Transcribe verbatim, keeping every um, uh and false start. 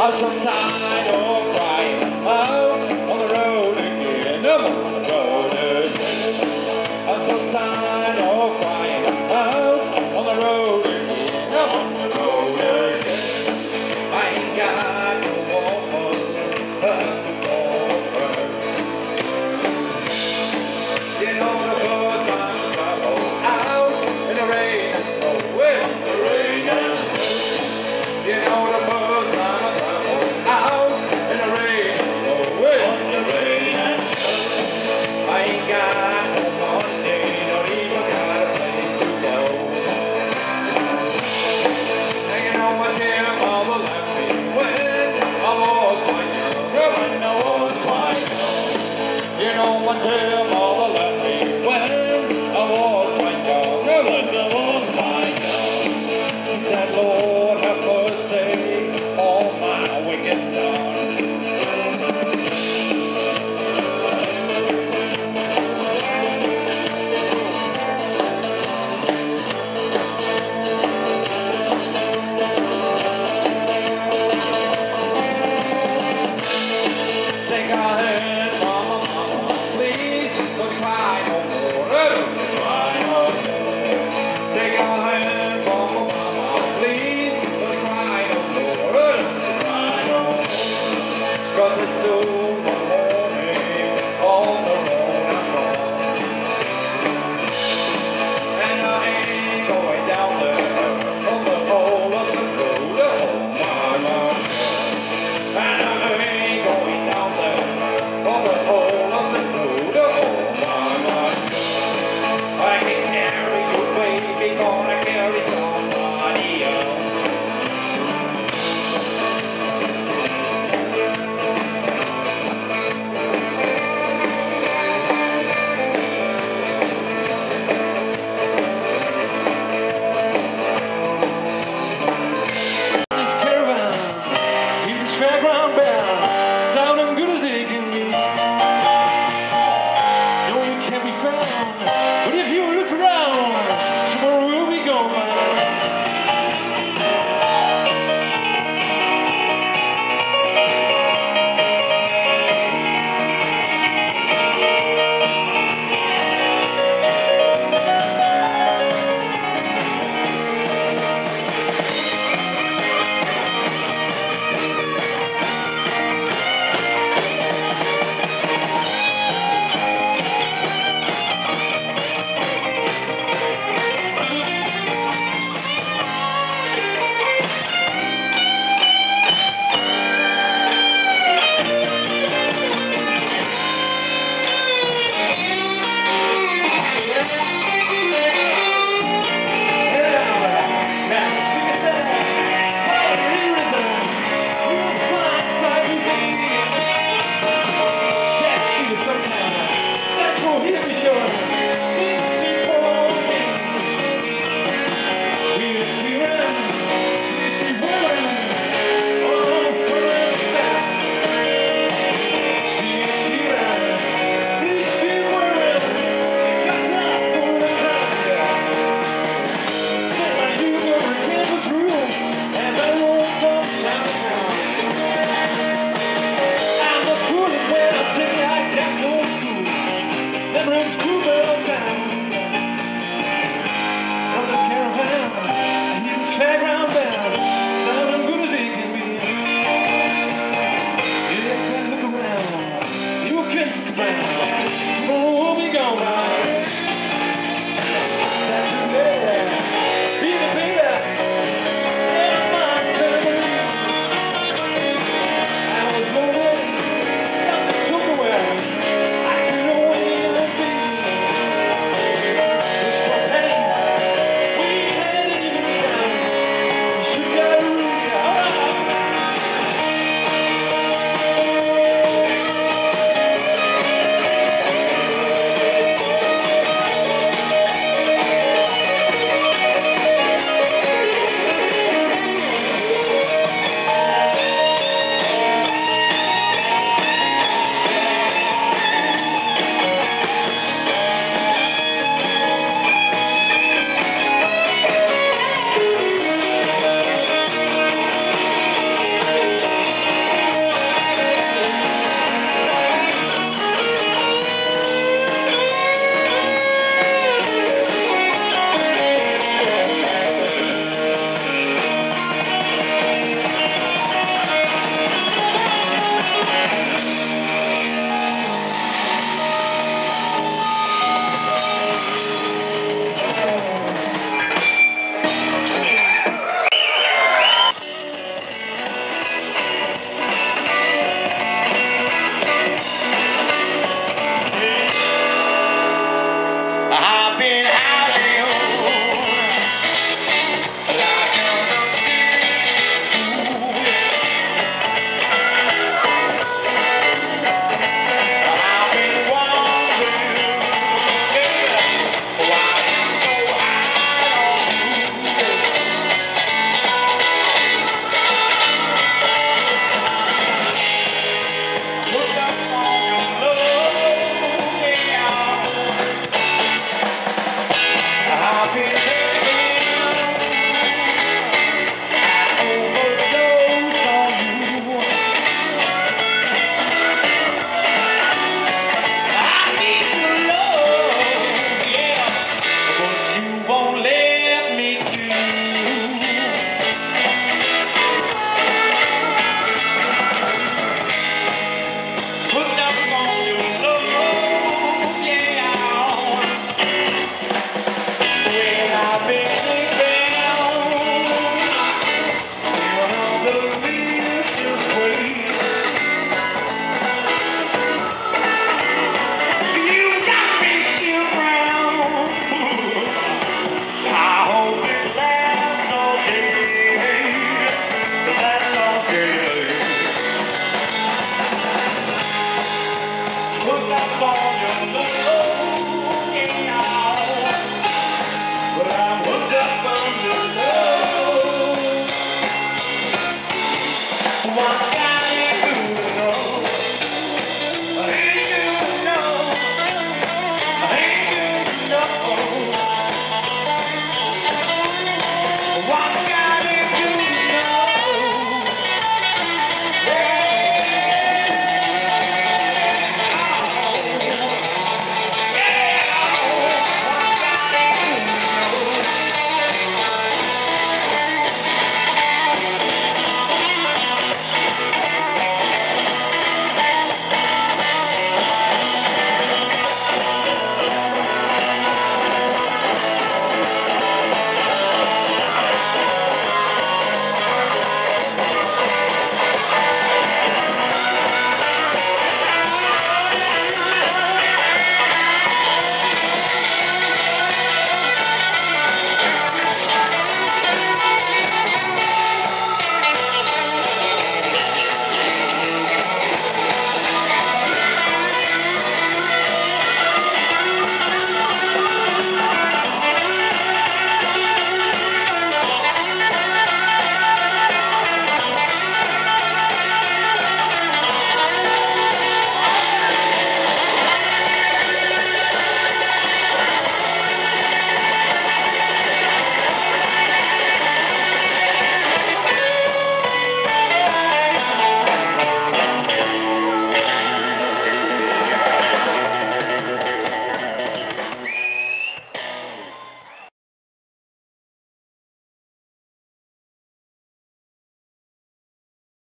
some tired or crying out on the road again. I'm on the road again. I'm so tired of crying out on the road again. I'm on the road again. I ain't got no woman to go for. You know the first time I travel out in the rain and snow, in the rain and snow. You know the first time I travel out in the rain and snow, in the rain and snow. I ain't got no money, not even got a place to go. And you know my dear mother left me when I was quite young, when I was quite young. You know my dear mother left me when I was quite young, when I was quite young. She said, Lord, have mercy on my wicked son. Take a hand from my mama, please, don't cry no more, don't cry no more. Take a hand from my mama, please, don't cry no more, don't cry no more. 'Cause it's soon the morning, on the road I'm gone. And I ain't going down there, on the whole of the road, oh my God. And I ain't going down there, on the whole of the road, oh my God. been